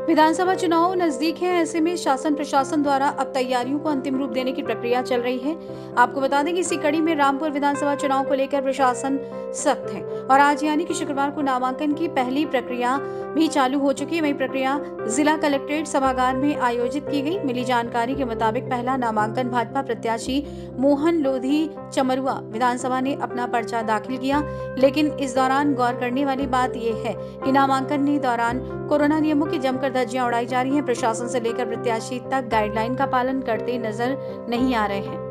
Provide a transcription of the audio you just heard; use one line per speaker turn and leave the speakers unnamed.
विधानसभा चुनाव नजदीक है, ऐसे में शासन प्रशासन द्वारा अब तैयारियों को अंतिम रूप देने की प्रक्रिया चल रही है। आपको बता दें कि इसी कड़ी में रामपुर विधानसभा चुनाव को लेकर प्रशासन सख्त है और आज यानी कि शुक्रवार को नामांकन की पहली प्रक्रिया भी चालू हो चुकी है। वही प्रक्रिया जिला कलेक्ट्रेट सभागार में आयोजित की गई। मिली जानकारी के मुताबिक पहला नामांकन भाजपा प्रत्याशी मोहन लोधी चमरुआ विधानसभा ने अपना पर्चा दाखिल किया, लेकिन इस दौरान गौर करने वाली बात यह है कि नामांकन के दौरान कोरोना नियमों की जमकर धज्जियां उड़ाई जा रही हैं। प्रशासन से लेकर प्रत्याशी तक गाइडलाइन का पालन करते नजर नहीं आ रहे हैं।